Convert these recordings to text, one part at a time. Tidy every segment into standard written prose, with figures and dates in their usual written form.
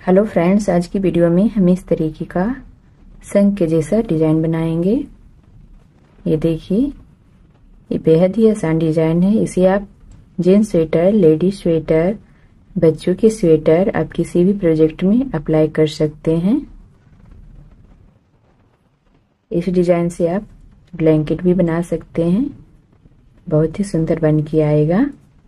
Hello friends, आज की video में हम इस तरीके का शंख के जैसा डिजाइन बनाएंगे। ये देखिए, ये बेहद ही आसान डिजाइन है। इसे आप जेंट्स स्वेटर, लेडीज स्वेटर, बच्चों के स्वेटर, आप किसी भी प्रोजेक्ट में अप्लाई कर सकते हैं। इस डिजाइन से आप ब्लैंकेट भी बना सकते हैं, बहुत ही सुंदर बन के आएगा।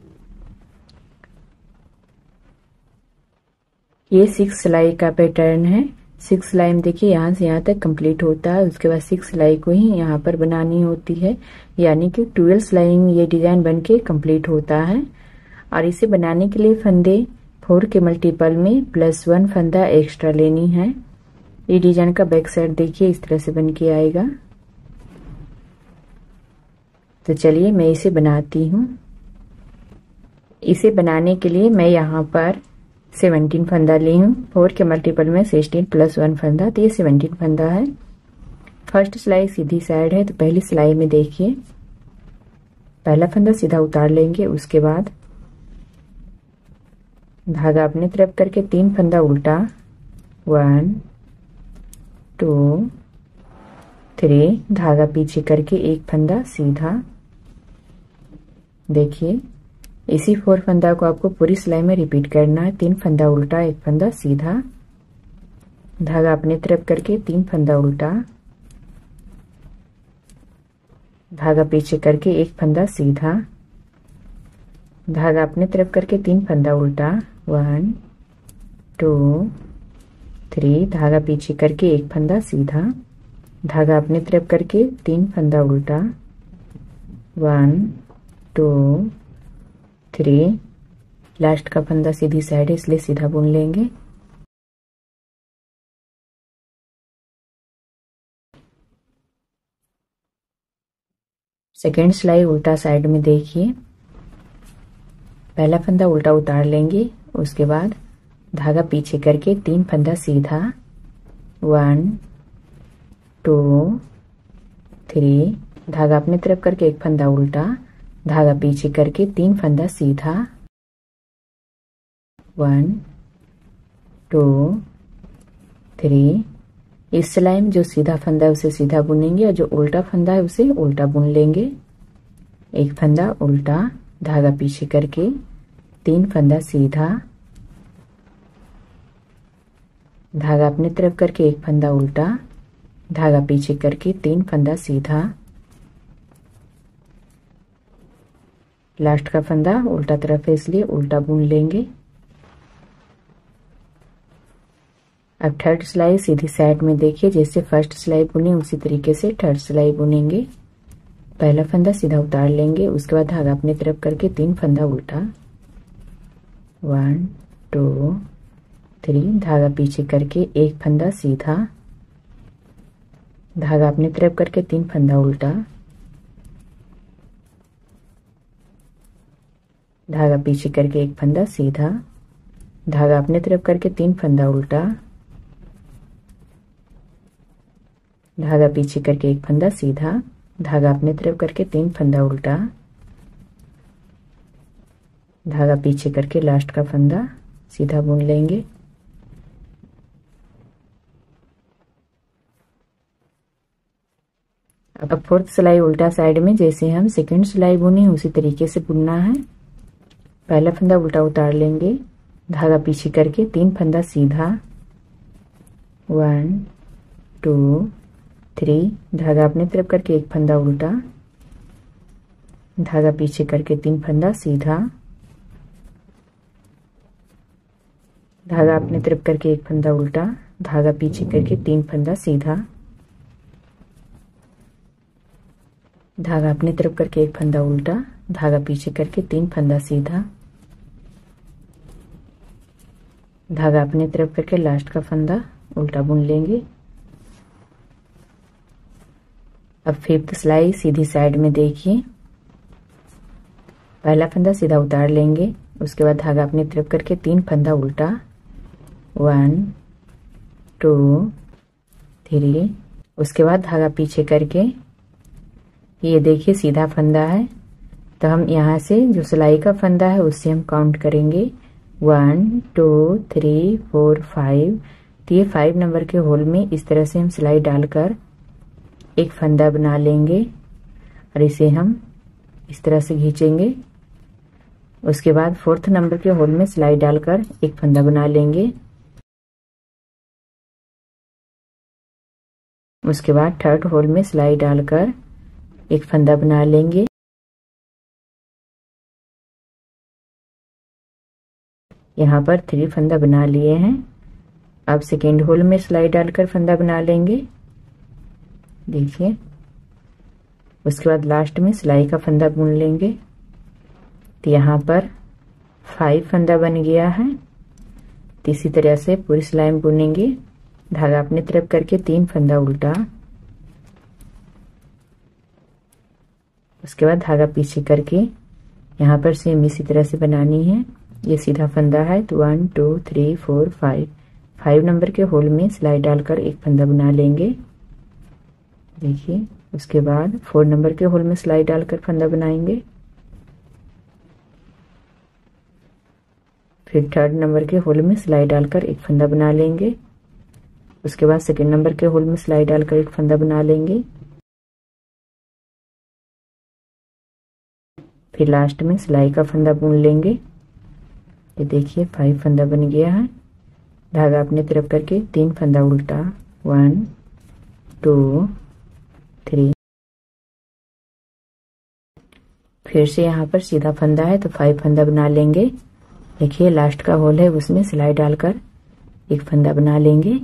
ये 6 सिलाई का पैटर्न है। 6 सिलाई में देखिए यहाँ से यहाँ तक कंप्लीट होता है। उसके बाद 6 सिलाई को ही यहाँ पर बनानी होती है, यानी कि 12 सिलाई में ये डिजाइन बनके कंप्लीट होता है। और इसे बनाने के लिए फंदे 4 के मल्टीपल में +1 फंदा एक्स्ट्रा लेनी है। ये डिजाइन का बैक साइड देखिए इस तरह से बन के आएगा। तो चलिए मैं इसे बनाती हूँ। इसे बनाने के लिए मैं यहाँ पर 17 फंदा ली हूँ। 4 के मल्टीपल में 16 + 1 फंदा, तो ये 17 फंदा है। फर्स्ट सिलाई सीधी साइड है, तो पहली सिलाई में देखिए पहला फंदा सीधा उतार लेंगे। उसके बाद धागा अपनी तरफ करके 3 फंदा उल्टा, 1 2 3, धागा पीछे करके 1 फंदा सीधा। देखिए इसी 4 फंदा को आपको पूरी सिलाई में रिपीट करना है। 3 फंदा उल्टा, 1 फंदा सीधा, धागा अपनी तरफ करके 3 फंदा उल्टा, धागा पीछे करके 1 फंदा सीधा, धागा अपनी तरफ करके 3 फंदा उल्टा, 1 2 3, धागा पीछे करके 1 फंदा सीधा, धागा अपनी तरफ करके 3 फंदा उल्टा, 1 2 3, लास्ट का फंदा सीधी साइड है इसलिए सीधा बुन लेंगे। सेकेंड सिलाई उल्टा साइड में देखिए, पहला फंदा उल्टा उतार लेंगे। उसके बाद धागा पीछे करके 3 फंदा सीधा, 1 2 3, धागा अपनी तरफ करके 1 फंदा उल्टा, धागा पीछे करके 3 फंदा सीधा, 1 2 3। इस सिलाई में जो सीधा फंदा है उसे सीधा बुनेंगे और जो उल्टा फंदा है उसे उल्टा बुन लेंगे। 1 फंदा उल्टा, धागा पीछे करके 3 फंदा सीधा, धागा अपनी तरफ करके 1 फंदा उल्टा, धागा पीछे करके 3 फंदा सीधा, लास्ट का फंदा उल्टा तरफ है इसलिए उल्टा बुन लेंगे। अब थर्ड सिलाई सीधी साइड में देखिए, जैसे फर्स्ट सिलाई बुनी उसी तरीके से थर्ड सिलाई बुनेंगे। पहला फंदा सीधा उतार लेंगे। उसके बाद धागा अपनी तरफ करके 3 फंदा उल्टा, 1 2 3, धागा पीछे करके 1 फंदा सीधा, धागा अपनी तरफ करके 3 फंदा उल्टा, धागा पीछे करके 1 फंदा सीधा, धागा अपने तरफ करके 3 फंदा उल्टा, धागा पीछे करके 1 फंदा सीधा, धागा अपने तरफ करके 3 फंदा उल्टा, धागा पीछे करके लास्ट का फंदा सीधा बुन लेंगे। अब फोर्थ सिलाई उल्टा साइड में जैसे हम सेकंड सिलाई बुनी उसी तरीके से बुनना है। पहला फंदा उल्टा उतार लेंगे, धागा पीछे करके 3 फंदा सीधा, 1 2 3, धागा अपनी तरफ करके 1 फंदा उल्टा, धागा पीछे करके 3 फंदा सीधा, धागा अपनी तरफ करके 1 फंदा उल्टा, धागा पीछे करके 3 फंदा सीधा, धागा अपनी तरफ करके 1 फंदा उल्टा, धागा पीछे करके 3 फंदा सीधा, धागा अपनी तरफ करके लास्ट का फंदा उल्टा बुन लेंगे। अब फिफ्थ सिलाई सीधी साइड में देखिए, पहला फंदा सीधा उतार लेंगे। उसके बाद धागा अपनी तरफ करके 3 फंदा उल्टा, 1 2 3, उसके बाद धागा पीछे करके ये देखिए सीधा फंदा है, तो हम यहाँ से जो सिलाई का फंदा है उससे हम काउंट करेंगे 1 2 3 4 5। तो ये 5 नंबर के होल में इस तरह से हम सिलाई डालकर एक फंदा बना लेंगे और इसे हम इस तरह से खींचेंगे। उसके बाद 4th नंबर के होल में सिलाई डालकर एक फंदा बना लेंगे। उसके बाद 3rd होल में सिलाई डालकर एक फंदा बना लेंगे। यहाँ पर 3 फंदा बना लिए हैं। अब 2nd होल में सिलाई डालकर फंदा बना लेंगे, देखिए। उसके बाद लास्ट में सिलाई का फंदा बुन लेंगे। तो यहाँ पर 5 फंदा बन गया है। तो इसी तरह से पूरी सिलाई में बुनेंगे। धागा अपनी तरफ करके 3 फंदा उल्टा, उसके बाद धागा पीछे करके यहाँ पर सेम इसी तरह से बनानी है। ये सीधा फंदा है तो 1 2 3 4 5 नंबर के होल में सिलाई डालकर एक फंदा बना लेंगे, देखिए। उसके बाद 4 नंबर के होल में सिलाई डालकर फंदा बनाएंगे। फिर 3rd नंबर के होल में सिलाई डालकर एक फंदा बना लेंगे। उसके बाद 2nd नंबर के होल में सिलाई डालकर एक फंदा बना लेंगे। फिर लास्ट में सिलाई का फंदा बुन लेंगे। ये देखिए 5 फंदा बन गया है। धागा अपने तरफ करके 3 फंदा उल्टा, 1 2 3। फिर से यहाँ पर सीधा फंदा है तो 5 फंदा बना लेंगे। देखिए लास्ट का होल है उसमें सिलाई डालकर एक फंदा बना लेंगे।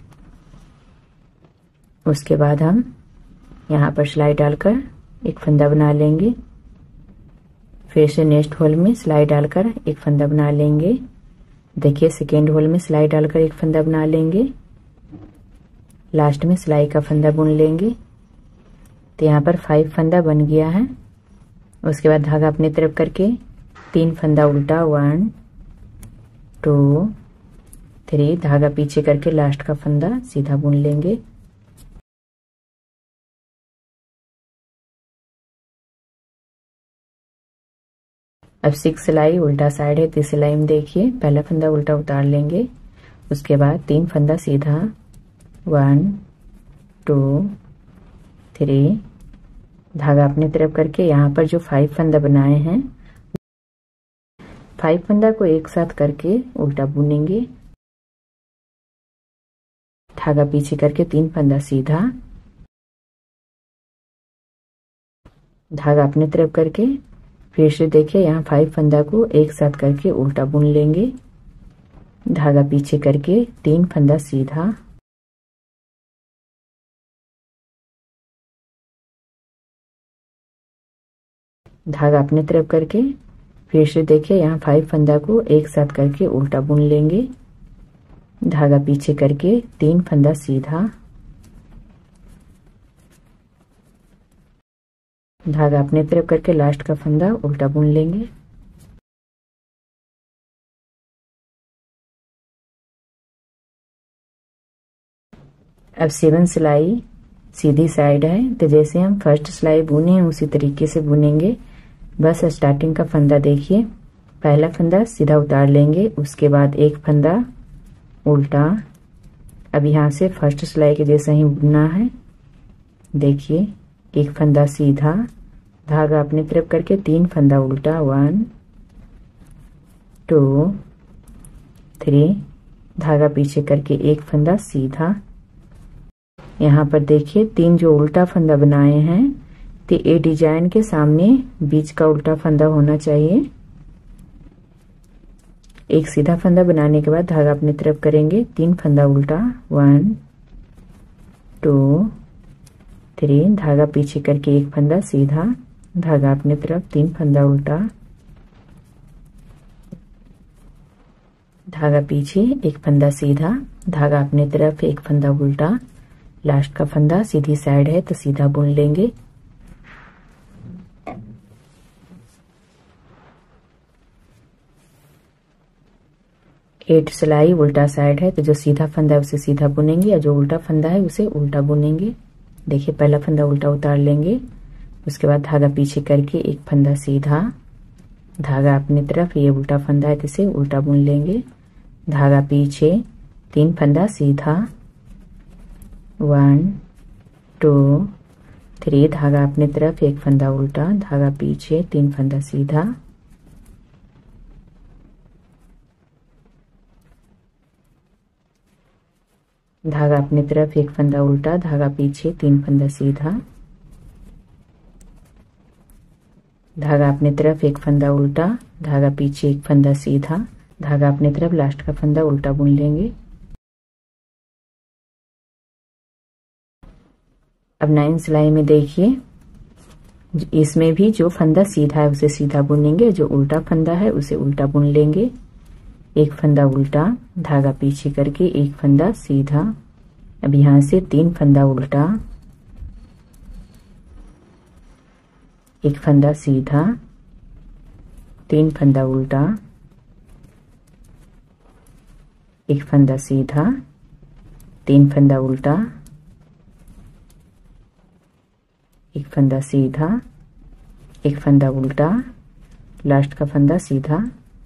उसके बाद हम यहाँ पर सिलाई डालकर एक फंदा बना लेंगे। फिर से नेक्स्ट होल में सिलाई डालकर एक फंदा बना लेंगे। देखिए 2nd होल में सिलाई डालकर एक फंदा बना लेंगे। लास्ट में सिलाई का फंदा बुन लेंगे। तो यहाँ पर 5 फंदा बन गया है। उसके बाद धागा अपनी तरफ करके 3 फंदा उल्टा, 1 2 3। धागा पीछे करके लास्ट का फंदा सीधा बुन लेंगे। अब 6 सिलाई उल्टा साइड है तो सिलाई में देखिए पहला फंदा उल्टा उतार लेंगे। उसके बाद 3 फंदा सीधा, 1 2 3। धागा अपनी तरफ करके यहाँ पर जो 5 फंदा बनाए हैं 5 फंदा को एक साथ करके उल्टा बुनेंगे। धागा पीछे करके 3 फंदा सीधा, धागा अपनी तरफ करके फिर से देखिए यहाँ 5 फंदा को एक साथ करके उल्टा बुन लेंगे। धागा पीछे करके 3 फंदा सीधा, धागा अपने तरफ करके फिर से देखिए यहाँ 5 फंदा को एक साथ करके उल्टा बुन लेंगे। धागा पीछे करके 3 फंदा सीधा, धागा अपने तरफ करके लास्ट का फंदा उल्टा बुन लेंगे। अब 7 सिलाई सीधी साइड है तो जैसे हम फर्स्ट सिलाई बुने उसी तरीके से बुनेंगे। बस स्टार्टिंग का फंदा देखिए, पहला फंदा सीधा उतार लेंगे। उसके बाद एक फंदा उल्टा। अब यहाँ से फर्स्ट सिलाई के जैसा ही बुनना है। देखिए एक फंदा सीधा, धागा अपनी तरफ करके 3 फंदा उल्टा, 1 2 3। धागा पीछे करके एक फंदा सीधा। यहाँ पर देखिए 3 जो उल्टा फंदा बनाए हैं तो ये डिजाइन के सामने बीच का उल्टा फंदा होना चाहिए। एक सीधा फंदा बनाने के बाद धागा अपनी तरफ करेंगे, 3 फंदा उल्टा, 1 2 3। धागा पीछे करके एक फंदा सीधा, धागा अपने तरफ 3 फंदा उल्टा, धागा पीछे एक फंदा सीधा, धागा अपने तरफ एक फंदा उल्टा। लास्ट का फंदा सीधी साइड है तो सीधा बुन लेंगे। एट सिलाई उल्टा साइड है तो जो सीधा फंदा है उसे सीधा बुनेंगे और जो उल्टा फंदा है उसे उल्टा बुनेंगे। देखिए पहला फंदा उल्टा उतार लेंगे। उसके बाद धागा पीछे करके एक फंदा सीधा, धागा अपनी तरफ, ये उल्टा फंदा है तो इसे उल्टा बुन लेंगे। धागा पीछे, 3 फंदा सीधा, 1 2 3, धागा अपनी तरफ, 1 फंदा उल्टा, धागा पीछे, 3 फंदा सीधा, धागा अपनी तरफ, 1 फंदा उल्टा, धागा पीछे, 3 फंदा सीधा, धागा अपनी तरफ, 1 फंदा उल्टा, धागा पीछे, 1 फंदा सीधा, धागा अपनी तरफ, लास्ट का फंदा उल्टा बुन लेंगे। अब 9 सिलाई में देखिए, इसमें भी जो फंदा सीधा है उसे सीधा बुनेंगे, जो उल्टा फंदा है उसे उल्टा बुन लेंगे। 1 फंदा उल्टा, धागा पीछे करके 1 फंदा सीधा। अब यहाँ से 3 फंदा उल्टा, 1 फंदा सीधा, 3 फंदा उल्टा, 1 फंदा सीधा, 3 फंदा उल्टा, 1 फंदा सीधा, 1 फंदा उल्टा, लास्ट का फंदा सीधा।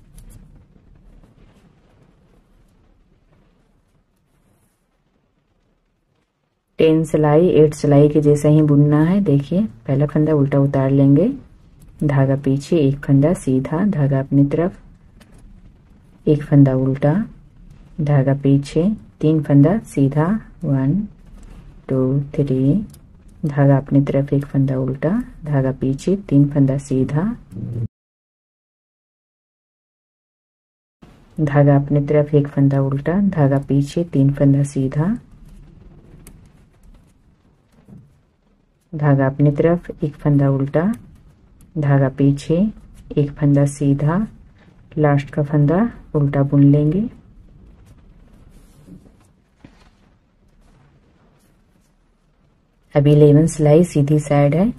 टेन सिलाई 8 सिलाई के जैसा ही बुनना है। देखिए, पहला फंदा उल्टा उतार लेंगे, धागा पीछे, 1 फंदा सीधा, धागा अपनी तरफ, 1 फंदा उल्टा, धागा पीछे, 3 फंदा सीधा, 1 2 3, धागा अपनी तरफ, 1 फंदा उल्टा, धागा पीछे, 3 फंदा सीधा, धागा अपनी तरफ, 1 फंदा उल्टा, धागा पीछे, 3 फंदा सीधा, धागा अपनी तरफ, 1 फंदा उल्टा, धागा पीछे, 1 फंदा सीधा, लास्ट का फंदा उल्टा बुन लेंगे। अभी 11 सिलाई सीधी साइड है,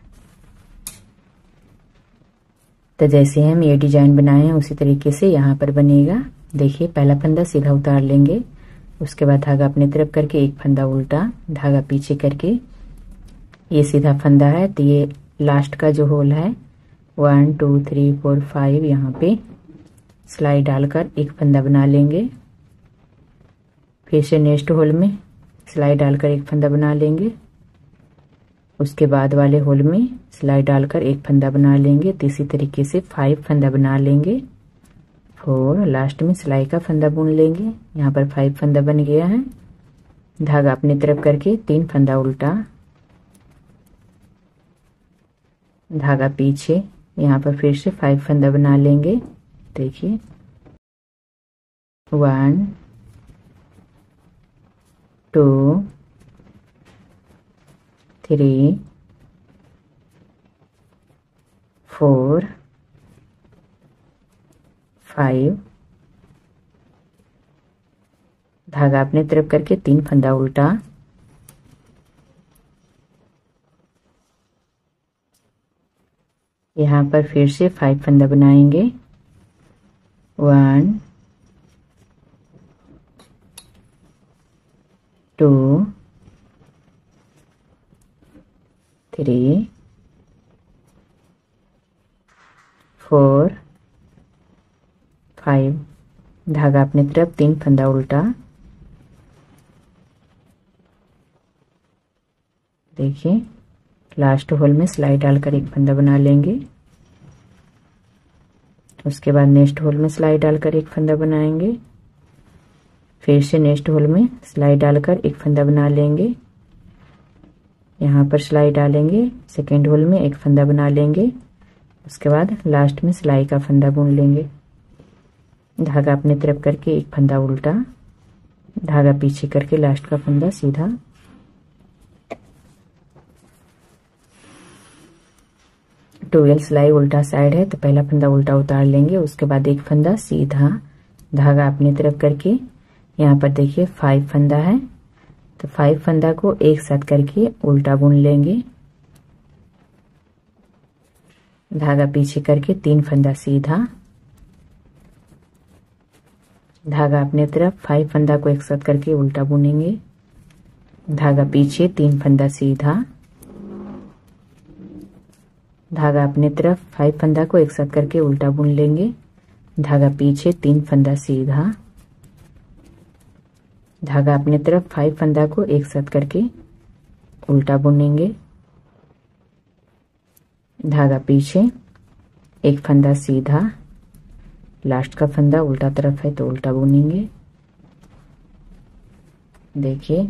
तो जैसे हम ये डिजाइन बनाए हैं उसी तरीके से यहाँ पर बनेगा। देखिए, पहला फंदा सीधा उतार लेंगे, उसके बाद धागा अपनी तरफ करके 1 फंदा उल्टा, धागा पीछे करके, ये सीधा फंदा है तो ये लास्ट का जो होल है 1 2 3 4 5, यहाँ पे सिलाई डालकर 1 फंदा बना लेंगे। फिर से नेक्स्ट होल में सिलाई डालकर 1 फंदा बना लेंगे, उसके बाद वाले होल में सिलाई डालकर 1 फंदा बना लेंगे। तो इसी तरीके से 5 फंदा बना लेंगे, 4, लास्ट में सिलाई का फंदा बुन लेंगे। यहाँ पर 5 फंदा बन गया है। धागा अपनी तरफ करके 3 फंदा उल्टा, धागा पीछे, यहाँ पर फिर से 5 फंदा बना लेंगे। देखिए, 1 2 3 4 5, धागा अपने तरफ करके 3 फंदा उल्टा, यहाँ पर फिर से 5 फंदा बनाएंगे। 1 2 3 4 5, धागा अपनी तरफ 3 फंदा उल्टा। देखिए, लास्ट होल में सिलाई डालकर 1 फंदा बना लेंगे, उसके बाद नेक्स्ट होल में सिलाई डालकर 1 फंदा बनाएंगे, फिर से नेक्स्ट होल में सिलाई डालकर 1 फंदा बना लेंगे, यहाँ पर सिलाई डालेंगे, सेकेंड होल में 1 फंदा बना लेंगे, उसके बाद लास्ट में सिलाई का फंदा बुन लेंगे। धागा अपनी तरफ करके 1 फंदा उल्टा, धागा पीछे करके लास्ट का फंदा सीधा। ट्वेल्व सिलाई उल्टा साइड है, तो पहला फंदा उल्टा उतार लेंगे, उसके बाद 1 फंदा सीधा, धागा अपनी तरफ करके, यहाँ पर देखिए 5 फंदा है, तो 5 फंदा को एक साथ करके उल्टा बुन लेंगे। धागा पीछे करके 3 फंदा सीधा, धागा अपनी तरफ, 5 फंदा को एक साथ करके उल्टा बुनेंगे, धागा पीछे, 3 फंदा सीधा, धागा अपने तरफ 5 फंदा को एक साथ करके उल्टा बुन लेंगे। धागा पीछे 3 फंदा सीधा, धागा अपने तरफ 5 फंदा को एक साथ करके उल्टा बुनेंगे। धागा पीछे 1 फंदा सीधा, लास्ट का फंदा उल्टा तरफ है तो उल्टा बुनेंगे। देखिए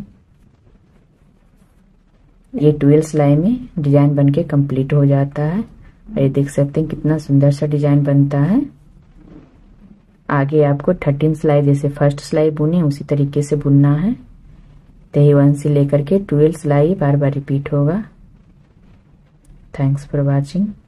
ये 12 सिलाई में डिजाइन बनके कंप्लीट हो जाता है। ये देख सकते हैं कितना सुंदर सा डिजाइन बनता है। आगे आपको 13 सिलाई जैसे फर्स्ट सिलाई बुने उसी तरीके से बुनना है। तही 1 से लेकर के 12 सिलाई बार बार रिपीट होगा। Thanks for watching.